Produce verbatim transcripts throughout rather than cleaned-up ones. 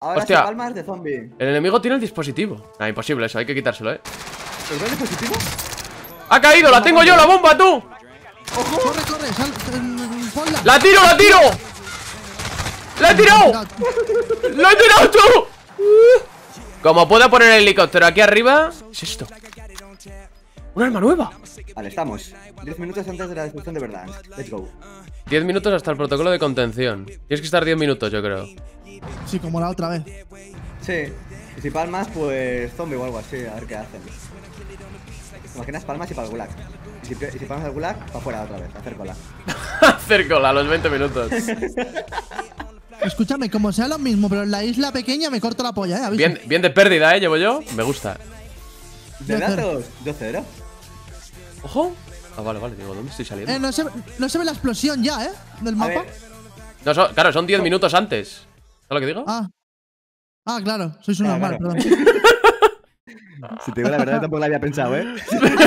Ahora Hostia. se palmas de zombie. El enemigo tiene el dispositivo. Ah, imposible eso, hay que quitárselo, eh. ¿El gran dispositivo? ¡Ha caído! ¡La tengo yo, la bomba, tú! ¡Ojo! Corre, corre, sal, eh, ponla. ¡La tiro, la tiro! ¡La he tirado! ¡La he tirado tú! Como puedo poner el helicóptero aquí arriba. ¿Qué es esto? ¡Un arma nueva! Vale, estamos. diez minutos antes de la destrucción de verdad. Let's go. diez minutos hasta el protocolo de contención. Tienes que estar diez minutos, yo creo. Sí, como la otra vez. Sí. Y si palmas, pues zombie o algo así. A ver qué hacen. ¿Te imaginas palmas y para el gulag? Y si, y si palmas al gulag, para afuera otra vez. Hacer cola. Hacer cola a los veinte minutos. Escúchame, como sea lo mismo, pero en la isla pequeña me corto la polla, eh. Aviso. Bien, bien de pérdida, eh, llevo yo. Me gusta. ¿De datos? Yo cero. Ojo. Ah, vale, vale, digo, ¿dónde estoy saliendo? Eh, no se, no se ve la explosión ya, eh. Del A mapa. ver. No, son- claro, son diez minutos antes. ¿Sabes lo que digo? Ah. Ah, claro, sois un Ah, normal, claro. perdón. Si te digo la verdad, tampoco la había pensado, ¿eh?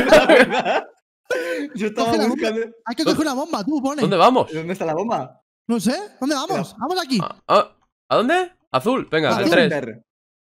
Yo estaba Coge la buscando. bomba. Hay que coger una bomba, tú, pone. ¿Dónde vamos? ¿Dónde está la bomba? No sé, ¿dónde vamos? Vamos aquí. Ah, ah, ¿a dónde? Azul, venga, el Azul. tres. Enter.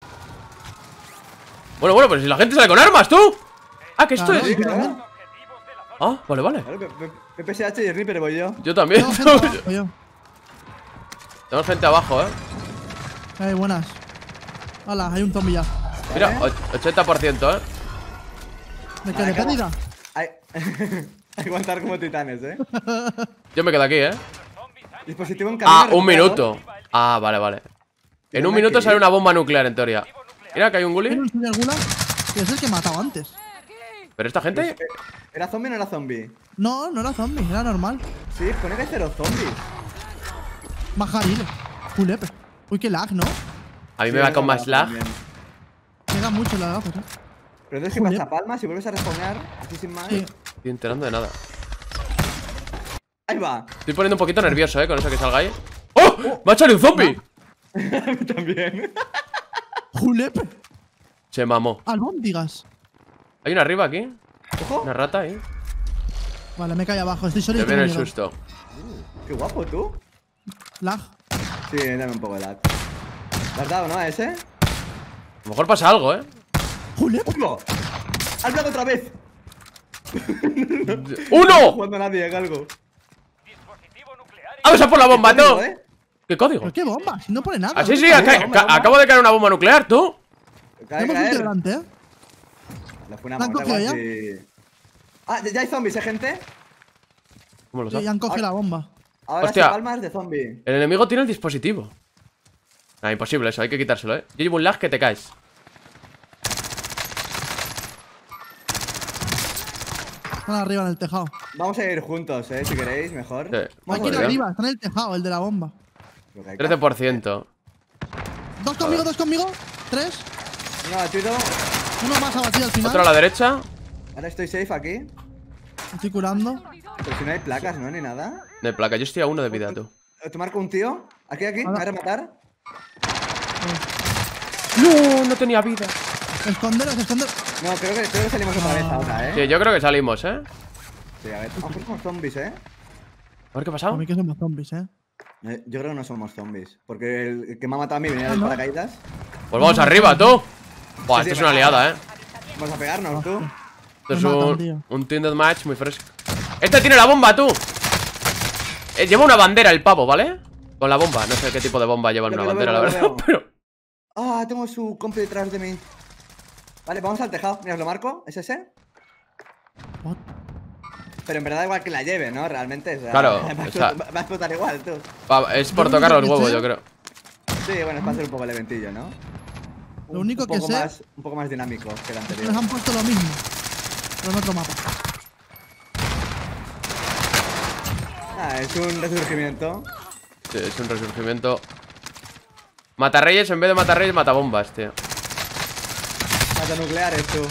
Bueno, bueno, pero si la gente sale con armas, tú. Ah, que esto Claro, es. Sí, tú claro. también. Ah, vale, vale. Claro, P- P- P P S H y Reaper voy yo. Yo también. Tengo gente abajo, yo. Tenemos gente abajo, eh. Eh, buenas. Hola, hay un zombie ya. Mira, Vale. och- ochenta por ciento, eh. ¿De qué? Vale, ¿De acabo. pérdida? Hay... Hay que aguantar como titanes, ¿eh? Yo me quedo aquí, eh. Dispositivo en camino. Ah, un recuperado. minuto. Ah, vale, vale. En un Tendrá minuto que sale ir. una bomba nuclear, en teoría. Mira, que hay un ¿Tiene gully. un señor Gulag? Que es el que he matado antes. Pero esta gente. ¿Era zombie o no era zombie? No, no era zombie, era normal. Sí, pone que hay cero zombies. Majarilo. Julepe. Uy, qué lag, ¿no? A mí Sí, me va era con más normal lag. también. Pega mucho la gafas, ¿eh? Pero entonces, ¿qué Joder. pasa? Palmas y vuelves a respawnear así sin más. Sí. Estoy enterando de nada. Ahí va. Estoy poniendo un poquito nervioso, eh, con eso que salga ahí. ¡Oh! ¡Me ha salido un zombie! A mí también. Julepe. Se mamó. Albóndigas. Hay una arriba aquí. Ojo. Una rata ahí. Vale, me caí abajo. Estoy solo y Te viene el tengo miedo. susto. Qué guapo, tú. Lag. Sí, dame un poco de lag. ¿Lo has dado, no? A ese. A lo mejor pasa algo, eh. Julepe. ¡Uno! ¡Has dado otra vez! No ¡Uno! jugando a nadie, algo. ¡Vamos a por la bomba, Código, tú! ¿eh? ¿Qué código? ¿Pero qué bomba? Si no pone nada. Ah, sí, sí, Bomba, acá- bomba, ca- bomba. acabo de caer una bomba nuclear, tú. Cae, Tenemos un caer. delante, ¿eh? La fue una ¿La han monta cogido igual si- Ah, ya hay zombies, ¿eh, gente? ¿Cómo lo Sí, sabes? ya han cogido la bomba. Ahora Hostia. sí palmas de zombie. El enemigo tiene el dispositivo. Ah, imposible eso, hay que quitárselo, eh. Yo llevo un lag que te caes. Están arriba en el tejado. Vamos a ir juntos, eh, si queréis, mejor. Sí. Aquí Vamos Joder, en ¿eh? arriba, está en el tejado, el de la bomba. Lo que hay. trece por ciento. Dos conmigo, dos conmigo. Tres. Uno batido. Uno más abatido al final. Otro a la derecha. Ahora estoy safe aquí. Estoy curando. Pero si no hay placas, ¿no? Ni nada. De placa, yo estoy a uno de vida, tú. Te marco un tío. Aquí, aquí. Me va a rematar. No, no tenía vida. Esconderos, esconderos. No, creo que, creo que salimos otra vez ahora, eh. Sí, yo creo que salimos, eh. Sí, a ver. A lo mejor somos zombies, eh. A ver qué ha A pasado. mí que somos zombies, eh. Eh, Yo creo que no somos zombies. Porque el el que me ha matado a mí venía Ah, del ¿no? paracaídas. Pues vamos arriba, tú. Buah, Sí, esto es sí, una me liada, eh. Vamos a pegarnos, tú. Esto es Me matan, un, tío. un team deathmatch muy fresco. Este tiene la bomba, tú. Eh, lleva una bandera el pavo, ¿vale? Con la bomba. No sé qué tipo de bomba lleva en Lo una veo, lo bandera, la veo, lo verdad. veo. Pero. Ah, tengo su compi detrás de mí. Vale, vamos al tejado. Mira, os lo marco. ¿Es ese? What? Pero en verdad igual que la lleve, ¿no? Realmente. O sea, Claro, Va a, o sea- explotar, va a explotar igual, tú. Pa- es por Lo tocar único los que huevos, sé- yo creo. Sí, bueno, es para hacer un poco el eventillo, ¿no? Lo Un- único un que poco sé- Más, un poco más dinámico que el anterior. Nos han puesto lo mismo. Pero en otro mapa. Ah, es un resurgimiento. Sí, es un resurgimiento. Matarreyes en vez de matarreyes, matabombas, tío. Mata nucleares, tú.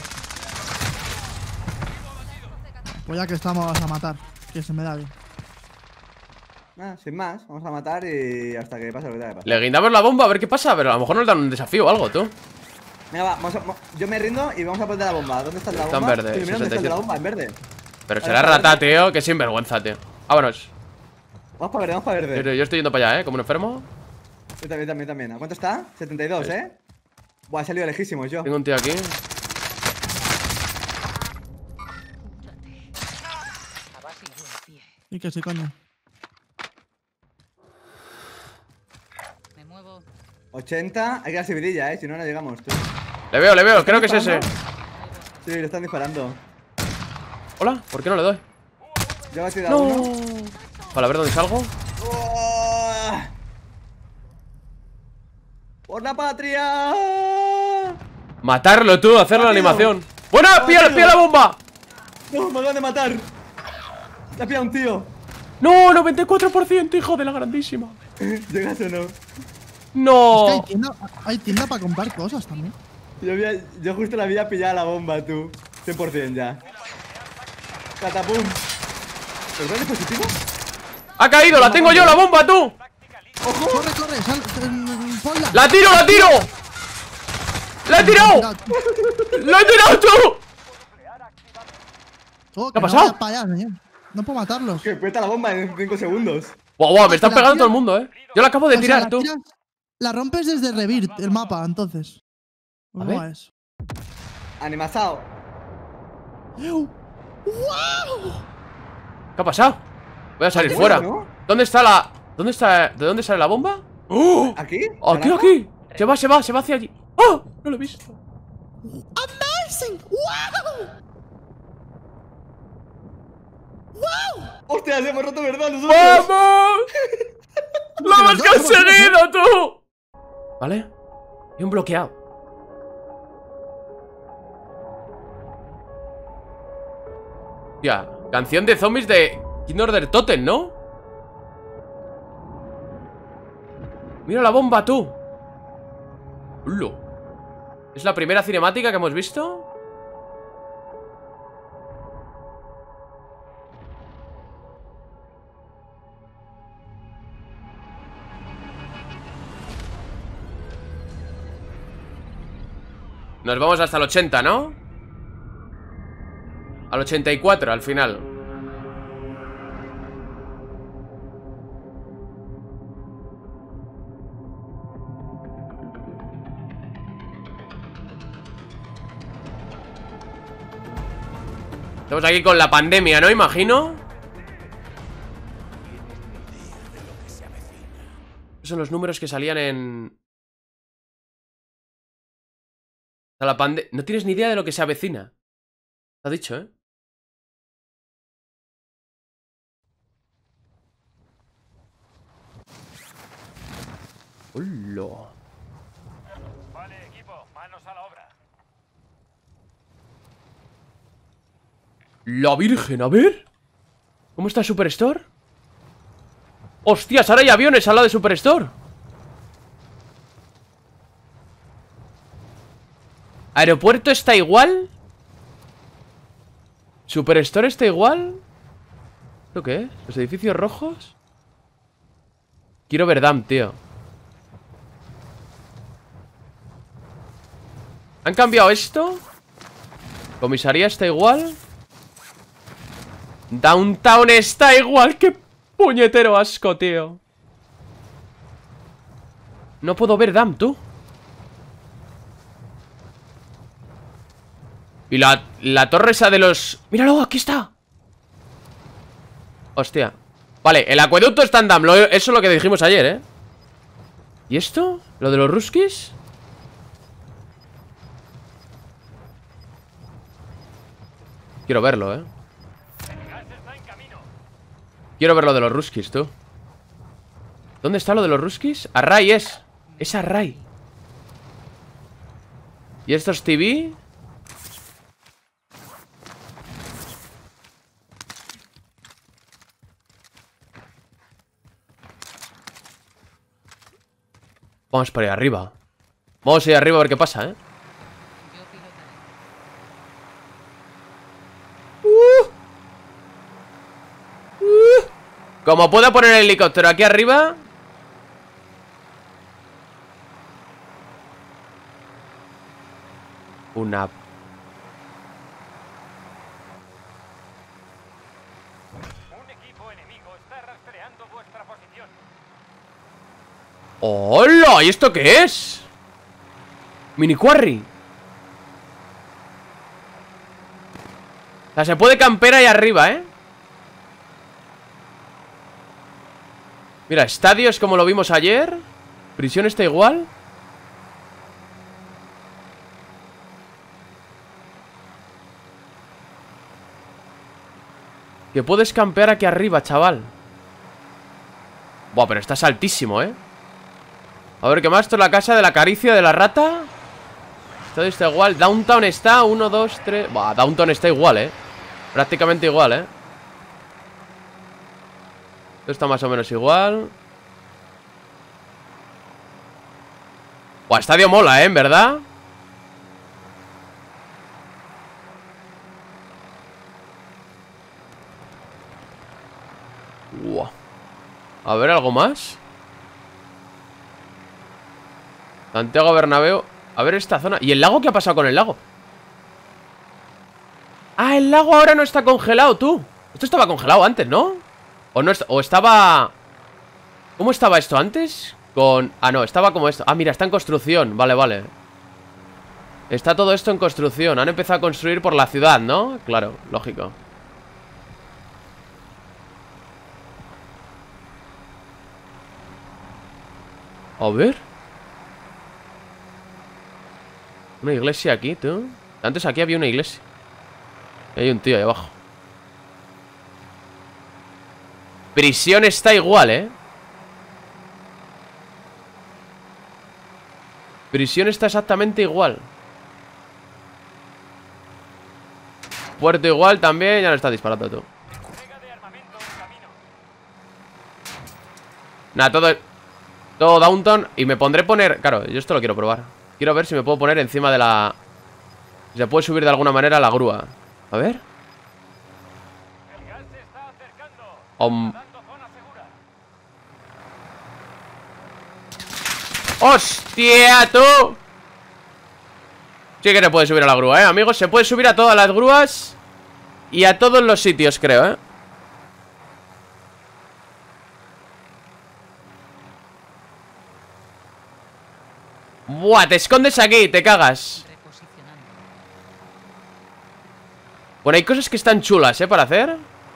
Pues ya que estamos a matar. Que se me da bien. Ah, sin más, vamos a matar y hasta que pase lo que tenga que pasar. Le guindamos la bomba a ver qué pasa, pero a lo mejor nos dan un desafío o algo, tú. Venga, va, vamos a- mo- yo me rindo y vamos a poner la bomba. ¿Dónde está el de la Está en bomba? verde, Estoy mirando, ¿dónde está el de la sesenta y siete. bomba? En verde. Pero Vale, será vale, rata, vale. tío. Qué sinvergüenza, tío. Vámonos. Vamos para verde, vamos para Yo, verde. yo estoy yendo para allá, eh, como un enfermo. Yo también, también, también. ¿A cuánto está? setenta y dos, ¿eh? Buah, he salido lejísimos yo. Tengo un tío aquí. Y que sí, coño. Me muevo. ochenta. Hay que dar subidilla, ¿eh? Si no, no llegamos, tú. Le veo, le veo, creo que es ese. Sí, le están disparando. Hola, ¿por qué no le doy? Yo he tirado No. uno. Vale, a ver dónde salgo. ¡Oh! ¡Por la patria! Matarlo tú, hacer la Rápido. animación. ¡Buena! ¡Pilla, Rápido. pilla la bomba! ¡No! ¡Me acaban de matar! ¡Le ha pillado un tío! ¡No! ¡noventa y cuatro por ciento, hijo de la grandísima! ¿Llegas o no? Es que ¡No! hay tienda, hay tienda para comprar cosas también. Yo, había, yo justo la había pillado la bomba, tú. cien por cien ya. Catapum. ¿El gran dispositivo? ¡Ha caído! ¡La tengo yo, la bomba, tú! Corre, corre, sal, eh, ponla. ¡La tiro, la tiro! ¡La he tirado! ¡La he tirado tú! Oh, ¿Qué ha que no pasado? vayas para allá, señor. No puedo matarlos. Que peta la bomba en cinco segundos. Guau, guau, me están La pegando tira- todo el mundo, eh. Yo la acabo de O sea, tirar, la tú. tiras- La rompes desde Revirt, el mapa, entonces. A ¿Cómo ver. es? Animazao. ¡Wow! ¿Qué ha pasado? Voy a salir ¿Qué fuera. bueno, no? ¿Dónde está la...? ¿Dónde está...? ¿De dónde sale la bomba? ¡Oh! ¿Aquí? ¡Aquí, ¿Naranja? aquí! Se va, se va, se va hacia allí. ¡Oh! No lo he visto. ¡Amazing! ¡Wow! ¡Wow! ¡Hostias, hemos roto verdad nosotros! ¡Vamos! ¡Lo hemos Pero no, conseguido, tú! ¿Vale? Y un bloqueado. Ya, canción de zombies de King Order Totem, ¿no? Mira la bomba, tú. Ulo. ¿Es la primera cinemática que hemos visto? Nos vamos hasta el ochenta, ¿no? Al ochenta y cuatro, al final. Estamos aquí con la pandemia, ¿no? Imagino. Esos son los números que salían en... O sea, la pande... No tienes ni idea de lo que se avecina. Te ha dicho, ¿eh? ¡Hola! Vale, equipo, manos a la obra. La Virgen, a ver. ¿Cómo está Superstore? ¡Hostias! Ahora hay aviones al lado de Superstore. ¿Aeropuerto está igual? ¿Superstore está igual? ¿Esto qué es? ¿Los edificios rojos? Quiero Verdam, tío. ¿Han cambiado esto? ¿Comisaría está igual? Downtown está igual. ¡Qué puñetero asco, tío! No puedo ver Dam, tú. Y la, la torre esa de los... ¡Míralo! ¡Aquí está! Hostia. Vale, el acueducto está en Dam. Lo- Eso es lo que dijimos ayer, ¿eh? ¿Y esto? ¿Lo de los ruskis? Quiero verlo, ¿eh? Quiero ver lo de los ruskis, tú. ¿Dónde está lo de los ruskis? Array es. Es Array. ¿Y estos T V? Vamos por ahí arriba. Vamos ahí arriba a ver qué pasa, ¿eh? Yo pilotaré. Como pueda poner el helicóptero aquí arriba. Una... Un equipo enemigo está rastreando vuestra posición. ¡Hola! ¿Y esto qué es? Mini quarry. O sea, se puede camper ahí arriba, ¿eh? Mira, estadio es como lo vimos ayer. Prisión está igual. Que puedes campear aquí arriba, chaval. Buah, pero estás altísimo, ¿eh? A ver, ¿qué más? Esto es la casa de la caricia de la rata. Todo está igual. Downtown está, uno, dos, tres. Buah, Downtown está igual, ¿eh? Prácticamente igual, ¿eh? Esto está más o menos igual. Buah, estadio mola, ¿eh? En verdad. Buah. A ver, ¿algo más? Santiago Bernabéu. A ver esta zona. ¿Y el lago? ¿Qué ha pasado con el lago? Ah, el lago ahora no está congelado, tú. Esto estaba congelado antes, ¿no? O no, o estaba... ¿Cómo estaba esto antes? Con... Ah, no, estaba como esto. Ah, mira, está en construcción. Vale, vale. Está todo esto en construcción. Han empezado a construir por la ciudad, ¿no? Claro, lógico. A ver. Una iglesia aquí, tú. Antes aquí había una iglesia. Y hay un tío ahí abajo. Prisión está igual, ¿eh? Prisión está exactamente igual. Puerto igual también. Ya no está disparando tú. Nada, todo... Todo Downtown. Y me pondré poner... Claro, yo esto lo quiero probar. Quiero ver si me puedo poner encima de la... Si se puede subir de alguna manera la grúa. A ver. Om... ¡Hostia, tú! Sí que se puede subir a la grúa, ¿eh, amigos? Se puede subir a todas las grúas y a todos los sitios, creo, ¿eh? Buah, te escondes aquí, te cagas. Reposicionando. Bueno, hay cosas que están chulas, ¿eh? Para hacer.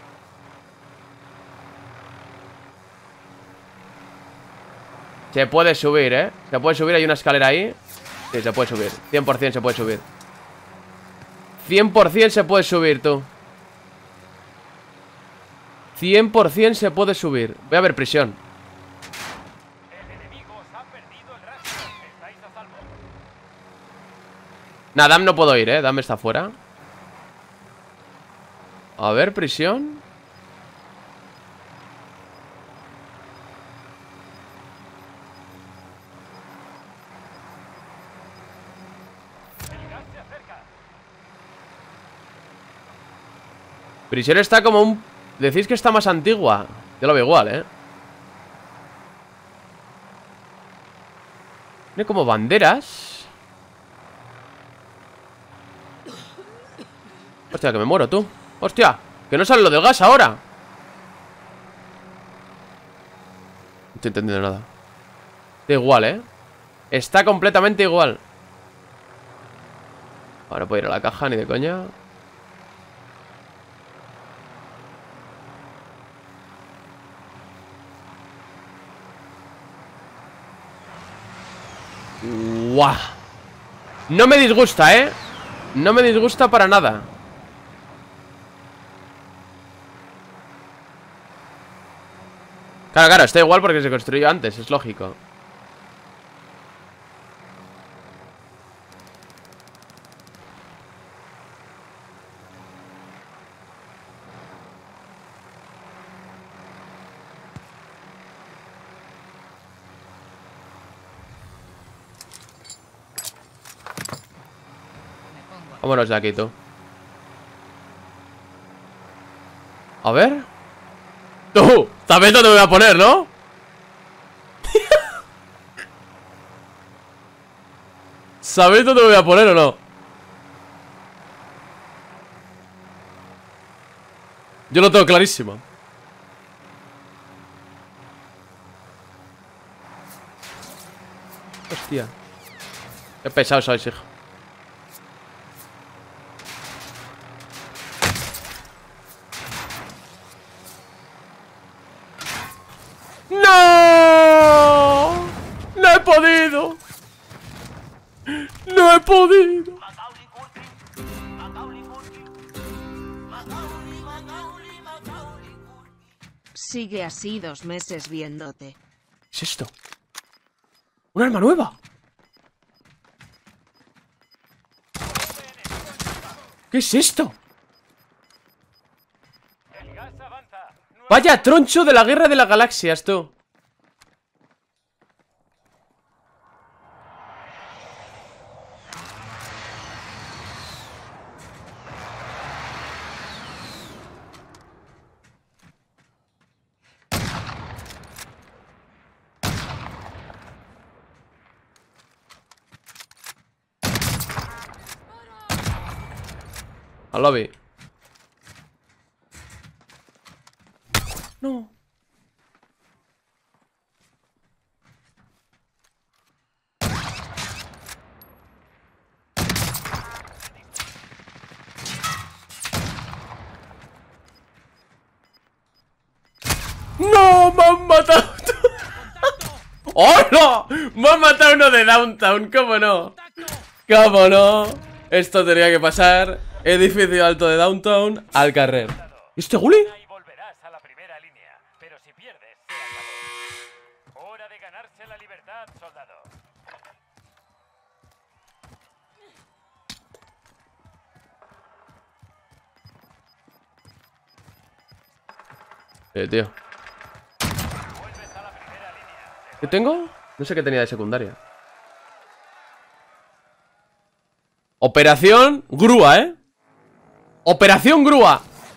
Se puede subir, ¿eh? Se puede subir, hay una escalera ahí. Sí, se puede subir, cien por cien se puede subir. Cien por cien se puede subir, tú. Cien por cien se puede subir. Voy a ver prisión. Nada, Dam no puedo ir, ¿eh? Dam está fuera. A ver, prisión. Prisión está como un... Decís que está más antigua. Yo lo veo igual, ¿eh? Tiene como banderas. Hostia, que me muero, tú. Hostia, que no sale lo del gas ahora. No estoy entendiendo nada. Está igual, ¿eh? Está completamente igual. Ahora puedo ir a la caja, ni de coña. ¡Guau! No me disgusta, ¿eh? No me disgusta para nada. Claro, claro, está igual porque se construyó antes, es lógico. Vámonos de aquí, tú. A ver. ¡Tú! ¿Sabes dónde me voy a poner, no? ¿Sabéis dónde me voy a poner o no? Yo lo tengo clarísimo. Hostia. Qué pesado sois, hijo. ¡No! ¡No he podido! ¡No he podido! Sigue así dos meses viéndote. ¿Qué es esto? ¡Un arma nueva! ¿Qué es esto? El gas avanza. Nueva Vaya troncho de la guerra de las galaxias, tú. Al lobby. No. ¡No! ¡Me han matado! ¡Hola! ¡Me han matado uno de Downtown! ¿Cómo no? ¿Cómo no? Esto tenía que pasar. Edificio alto de Downtown al carrer. ¿Este Guli? y volverás a la primera línea. Pero si pierdes, se acabó. Hora de ganarse la libertad, soldado. Eh, tío. Vuelves a la primera línea. ¿Qué tengo? No sé qué tenía de secundaria. Operación Grúa, ¿eh? Operación Grúa.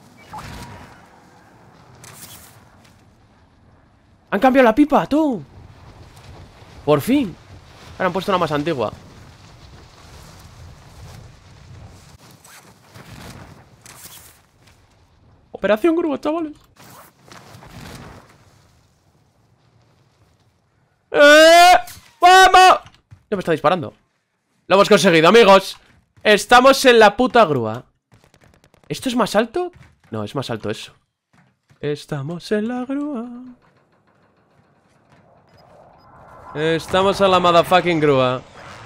Han cambiado la pipa, tú. Por fin. Ahora han puesto una más antigua. Operación Grúa, chavales. ¡Eh! ¡Vamos! Ya me está disparando. Lo hemos conseguido, amigos. Estamos en la puta grúa. ¿Esto es más alto? No, es más alto eso. Estamos en la grúa. Estamos en la motherfucking grúa.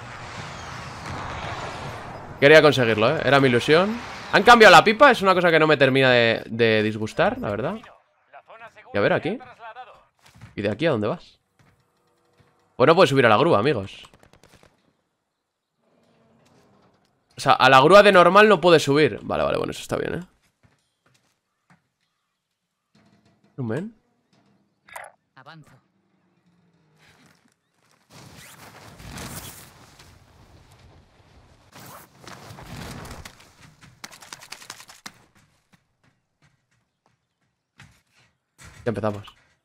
Quería conseguirlo, ¿eh? Era mi ilusión. Han cambiado la pipa, es una cosa que no me termina de, de disgustar, la verdad. La zona segura Y a ver, se aquí. ha trasladado. ¿Y de aquí a dónde vas? Pues no puedes subir a la grúa, amigos. O sea, a la grúa de normal no puedes subir. Vale, vale, bueno, eso está bien, ¿eh? ¿Un men? Avanzo. Ya empezamos.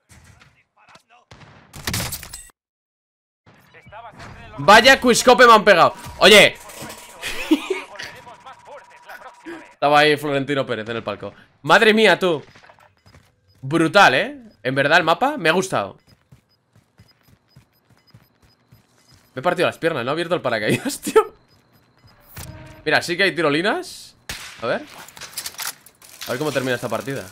Estabas entre los Vaya quiscope me han pegado. Oye, volveremos más fuertes la próxima vez. estaba ahí Florentino Pérez en el palco. Madre mía, tú. Brutal, ¿eh? En verdad el mapa me ha gustado. Me he partido las piernas, no he abierto el paracaídas, tío. Mira, sí que hay tirolinas. A ver. A ver cómo termina esta partida.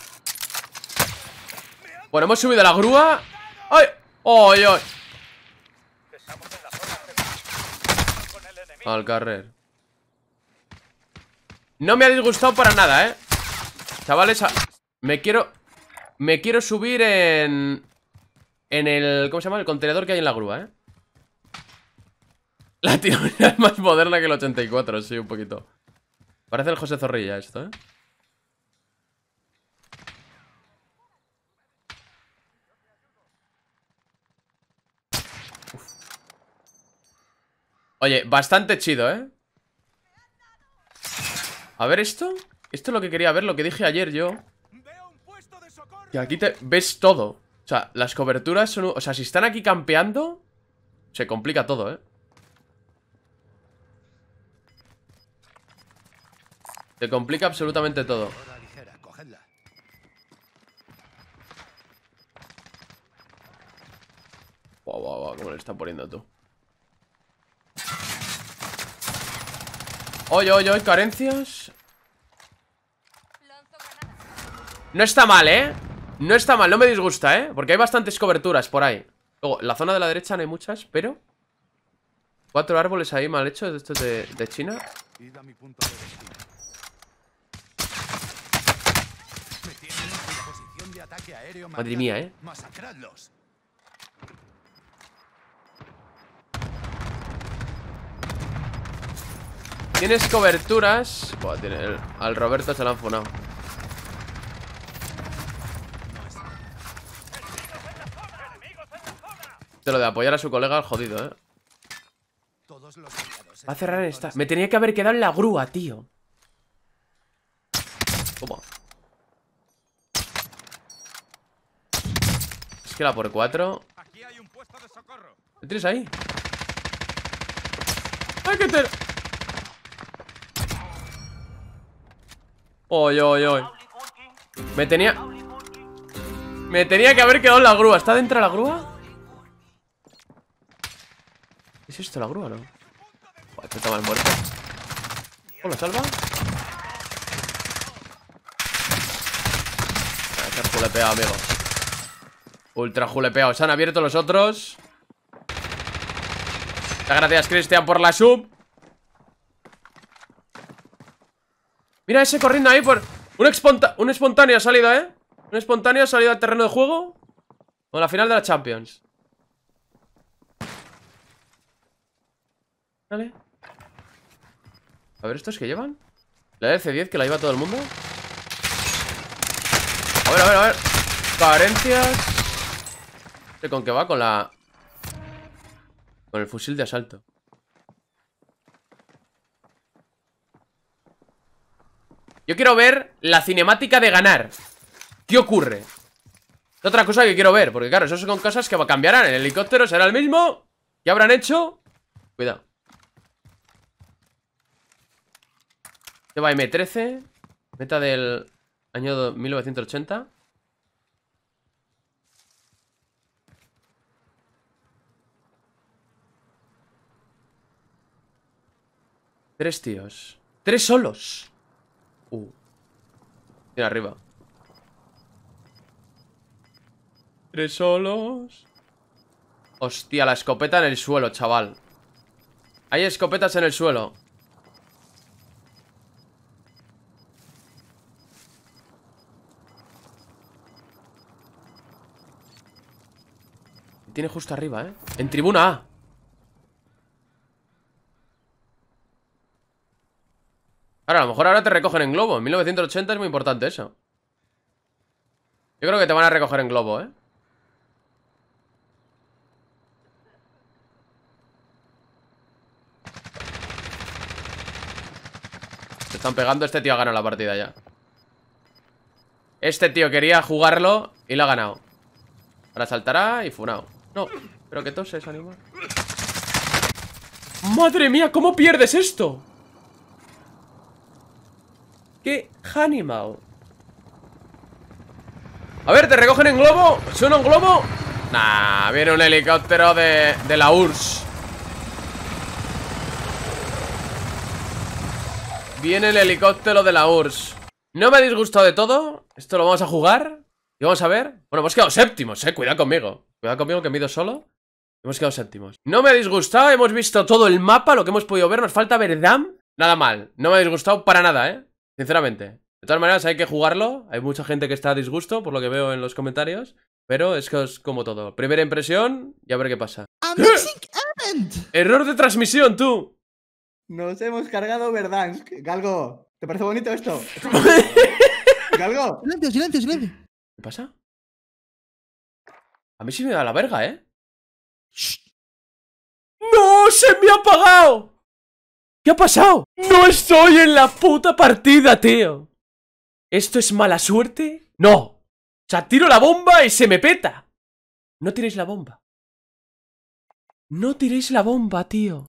Bueno, hemos subido a la grúa. ¡Ay! ¡Ay, ay! Estamos en la zona segura. Con el enemigo. Al carrer. No me ha disgustado para nada, ¿eh? Chavales, a- me quiero... Me quiero subir en... En el... ¿Cómo se llama? El contenedor que hay en la grúa, ¿eh? La tirolina es más moderna que el ochenta y cuatro, sí, un poquito. Parece el José Zorrilla esto, ¿eh? Oye, bastante chido, ¿eh? A ver esto. Esto es lo que quería ver, lo que dije ayer yo. Que aquí te ves todo. O sea, las coberturas son... O sea, si están aquí campeando, se complica todo, ¿eh? Se complica absolutamente todo. Guau, guau, guau, cómo le están poniendo tú. Oye, oye, oye, carencias. No está mal, ¿eh? No está mal, no me disgusta, ¿eh? Porque hay bastantes coberturas por ahí. Luego, en la zona de la derecha no hay muchas, pero... Cuatro árboles ahí mal hechos de estos de, de China. Madre mía, ¿eh? Tienes coberturas. Buah, tiene el- al Roberto se lo han funado. De lo de apoyar a su colega al jodido, ¿eh? Va a cerrar en esta. Me tenía que haber quedado en la grúa, tío. Toma. Es que la por cuatro. ¿Qué tienes ahí? ¡Ay, qué te... Oy, oy, oy. Me tenía... Me tenía que haber quedado en la grúa. ¿Está dentro de la grúa? ¿Es esto la grúa o no? Buah, este está mal muerto. Hola, salva. Ah, está julepeado, amigo. Ultra julepeado. Se han abierto los otros. Muchas gracias, Cristian, por la sub. Mira ese corriendo ahí por... Un, esponta... un espontáneo ha salido, ¿eh? Un espontáneo ha salido al terreno de juego. O la final de la Champions. Vale. A ver, ¿estos que llevan? La D C diez que la lleva todo el mundo. A ver, a ver, a ver. Carencias. No sé con qué va, con la... Con el fusil de asalto. Yo quiero ver la cinemática de ganar. ¿Qué ocurre? Es otra cosa que quiero ver. Porque claro, eso son cosas que cambiarán. El helicóptero será el mismo. ¿Qué habrán hecho? Cuidado. Lleva eme trece. Meta del año mil novecientos ochenta. Tres tíos. Tres solos. Uh. Mira arriba. Tres solos. Hostia, la escopeta en el suelo, chaval. Hay escopetas en el suelo. Tiene justo arriba, ¿eh? En tribuna A. Ahora, a lo mejor ahora te recogen en globo. En mil novecientos ochenta es muy importante eso. Yo creo que te van a recoger en globo, ¿eh? Se están pegando. Este tío ha ganado la partida ya. Este tío quería jugarlo y lo ha ganado. Ahora saltará y funao. No, pero que toses, animal. ¡Madre mía! ¿Cómo pierdes esto? ¡Qué animal! A ver, ¿te recogen en globo? ¿Suena un globo? Nah, viene un helicóptero de, de la U R S S. Viene el helicóptero de la U R S S. No me ha disgustado de todo. Esto lo vamos a jugar y vamos a ver. Bueno, hemos quedado séptimos, eh, cuidado conmigo. Cuidado conmigo que mido solo. Hemos quedado séptimos. No me ha disgustado, hemos visto todo el mapa, lo que hemos podido ver. Nos falta ver Dam. Nada mal, no me ha disgustado para nada, eh. Sinceramente. De todas maneras hay que jugarlo. Hay mucha gente que está a disgusto, por lo que veo en los comentarios. Pero es que es como todo. Primera impresión y a ver qué pasa. Amazing event. Error de transmisión, tú. Nos hemos cargado Verdansk. Galgo, ¿te parece bonito esto? Galgo. Silencio, silencio, silencio. ¿Qué pasa? A mí sí me da la verga, ¿eh? Shh. ¡No! ¡Se me ha apagado! ¿Qué ha pasado? ¡No estoy en la puta partida, tío! ¿Esto es mala suerte? ¡No! O sea, tiro la bomba y se me peta. No tiréis la bomba. No tiréis la bomba, tío.